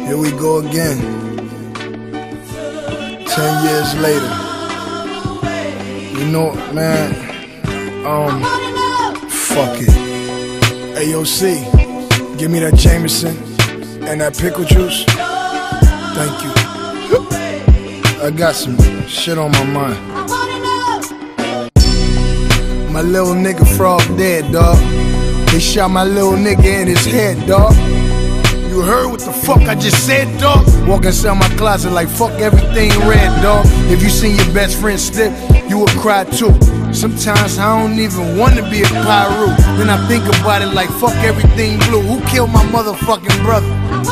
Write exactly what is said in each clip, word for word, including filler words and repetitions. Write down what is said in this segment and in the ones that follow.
Here we go again. Ten years later. You know, man, um, fuck it. Hey, yo, C, give me that Jameson and that pickle juice. Thank you. I got some shit on my mind. My little nigga Frog dead, dawg. They shot my little nigga in his head, dawg. You heard what the fuck I just said, dawg? Walk inside my closet like fuck everything red, dawg. If you seen your best friend slip, you would cry too. Sometimes I don't even wanna be a pyro. Then I think about it like fuck everything blue. Who killed my motherfucking brother?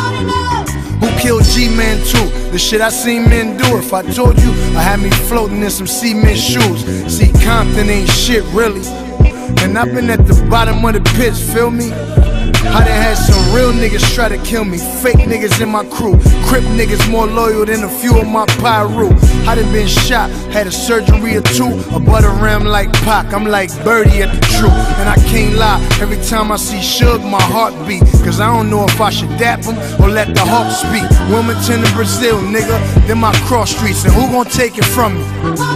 Who killed G-Man too? The shit I seen men do. If I told you, I had me floating in some cement shoes. See, Compton ain't shit really. And I've been at the bottom of the pits, feel me? I done had some real niggas try to kill me. Fake niggas in my crew. Crip niggas more loyal than a few of my pyro. I done been shot, had a surgery or two. A butter ram like Pac, I'm like Birdie at the truth. And I can't lie, every time I see Suge, my heart beat. Cause I don't know if I should dap him or let the hawk speak. Wilmington and Brazil, nigga, them my cross streets. And who gon' take it from me?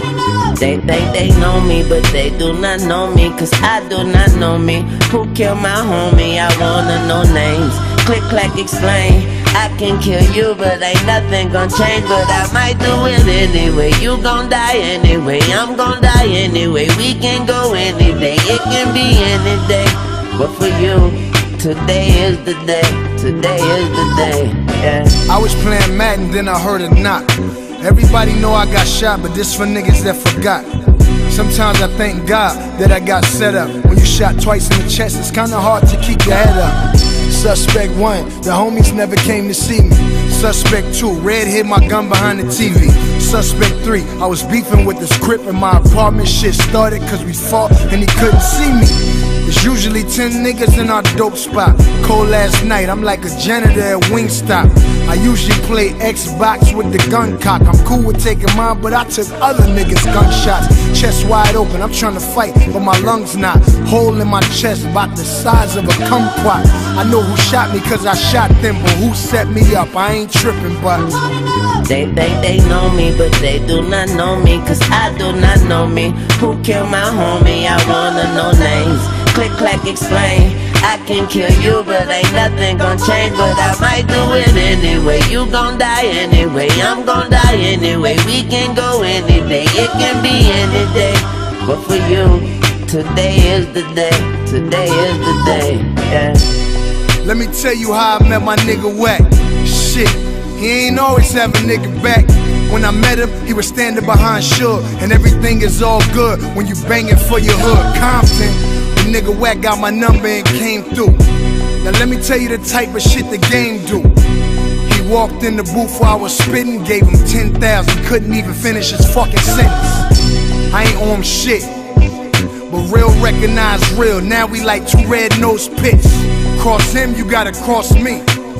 They think they know me, but they do not know me. Cause I do not know me. Who killed my homie? I wanna know names. Click, clack, explain. I can kill you, but ain't nothing gon' change. But I might do it anyway. You gon' die anyway. I'm gon' die anyway. We can go any day. It can be any day. But for you, today is the day. Today is the day. Yeah. I was playing Madden, then I heard a knock. Everybody know I got shot, but this for niggas that forgot. Sometimes I thank God that I got set up. When you shot twice in the chest, it's kinda hard to keep your head up. Suspect one, the homies never came to see me. Suspect two, red hid my gun behind the T V. Suspect three, I was beefing with this Crip in my apartment. Shit started cause we fought and he couldn't see me. It's usually ten niggas in our dope spot. Cold last night, I'm like a janitor at Wingstop. I usually play Xbox with the gun cock. I'm cool with taking mine, but I took other niggas' gunshots. Chest wide open, I'm trying to fight, but my lungs not. Hole in my chest, about the size of a kumquat. I know who shot me cause I shot them, but who set me up? I ain't tripping, but they think they know me, but they do not know me. Cause I do not know me. Who killed my homie? I wanna know names. Click, clack, explain. I can kill you, but ain't nothing gon' change. But I might do it anyway. You gon' die anyway. I'm gon' die anyway. We can go any day. It can be any day. But for you, today is the day. Today is the day. Yeah. Let me tell you how I met my nigga Wack. Shit, he ain't always have a nigga back. When I met him, he was standing behind Suge. And everything is all good when you banging for your hood. Compton, the nigga Wack got my number and came through. Now let me tell you the type of shit the game do. He walked in the booth while I was spitting, gave him ten thousand, couldn't even finish his fucking sentence. I ain't on shit, but real recognize real. Now we like two red-nosed pits. Cross him, you gotta cross me.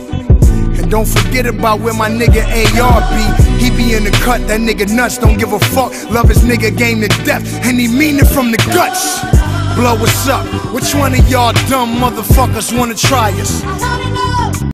And don't forget about where my nigga A R be. He be in the cut, that nigga nuts, don't give a fuck. Love his nigga game to death, and he mean it from the guts. Blow, what's up? Which one of y'all dumb motherfuckers wanna try us?